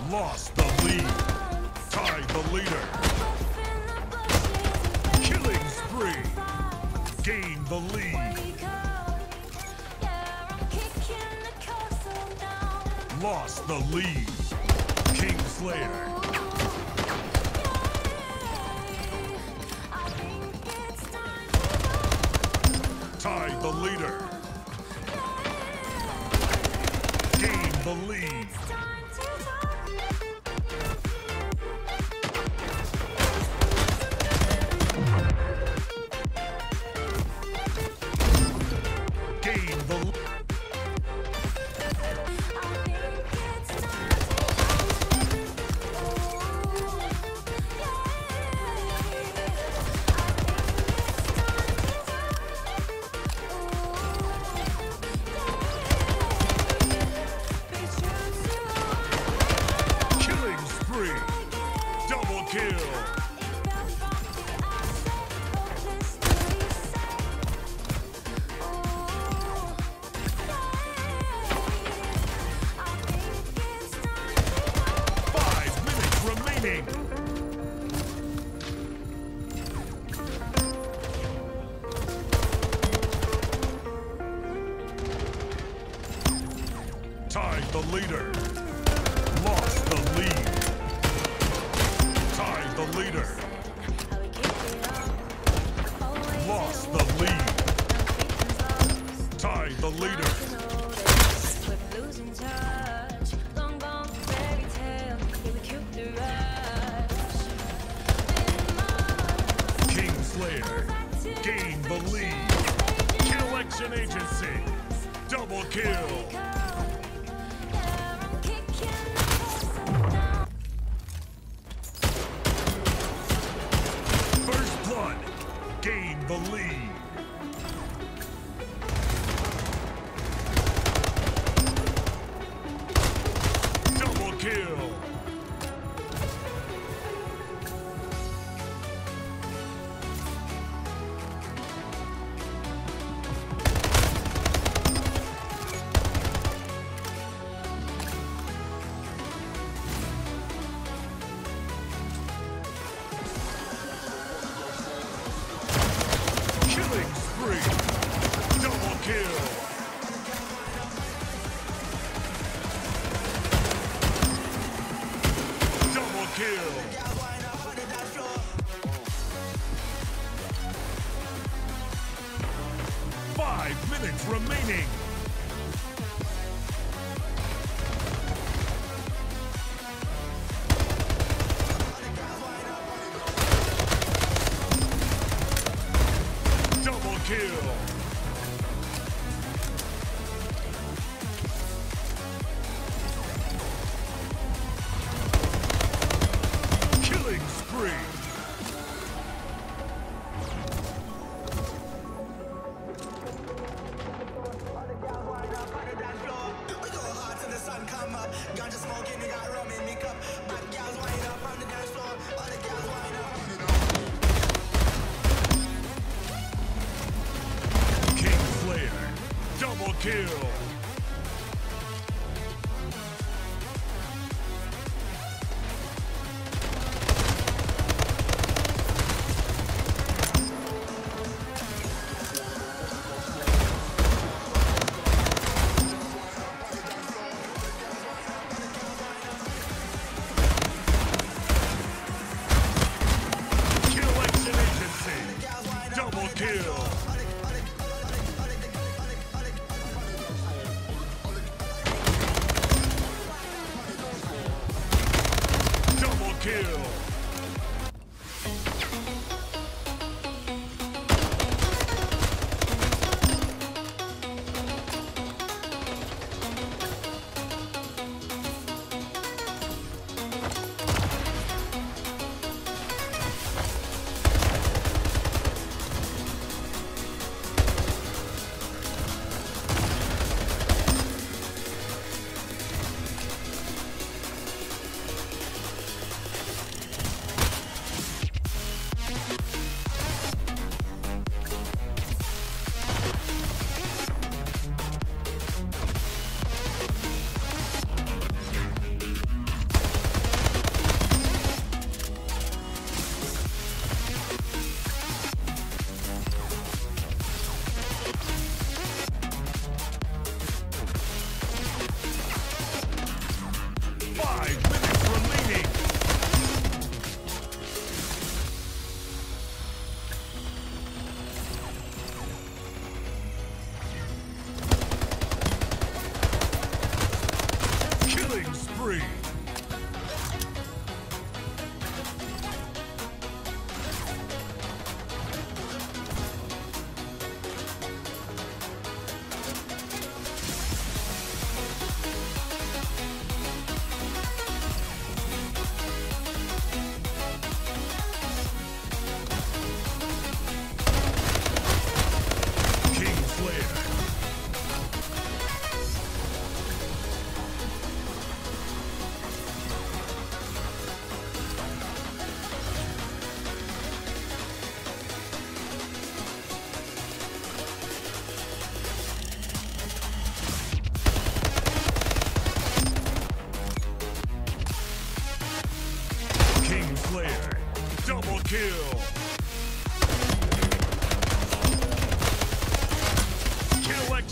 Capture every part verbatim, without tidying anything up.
Lost the lead. Tied the leader. Killing spree. Gained the lead. Lost the lead. Kingslayer. Tied the leader. Gained the lead. Gained the lead. Double kill. Five minutes remaining. Tied the leader. Lost the lead. Tied the leader. Lost the lead. Tied the leader. Kingslayer gained the lead. Kill Action Agency. Double kill. Gain the lead. Double kill. Killing spree. Double kill. Double kill. Five minutes remaining. Double kill. Killing spree. Kingslayer, double kill. Kill Action Agency, double kill. Double kill.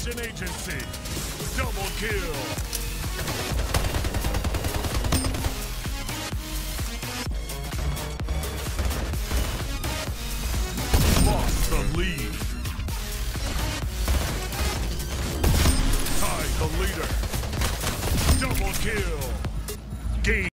Collection Agency. Double kill. Lost the lead. Tied the leader. Double kill. Game.